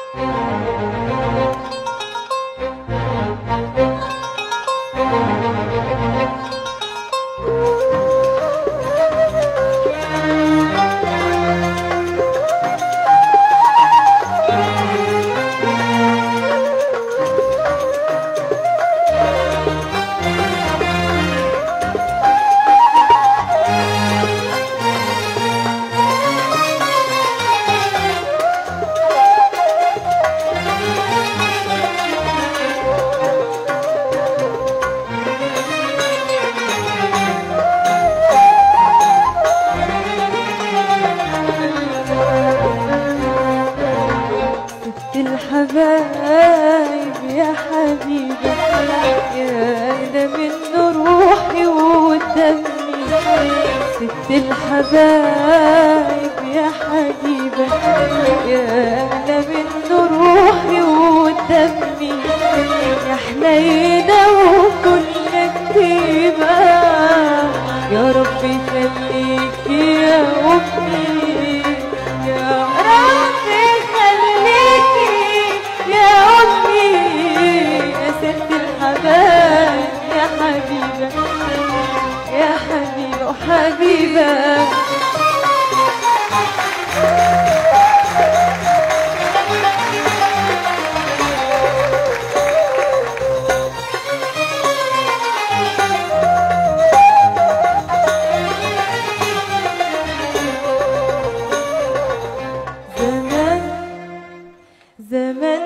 الحبايب يا حبيبة يا أغلى من روحي ودمي، ست الحبايب يا حبيبة يا أغلى من روحي ودمي، يا حنينة وكل كتيبة يا رب يخليكي يا أمي، يا رب يخليكي يا أمي يا ست الحبايب يا حبيبة يا حبيبة وحبيبة. زمان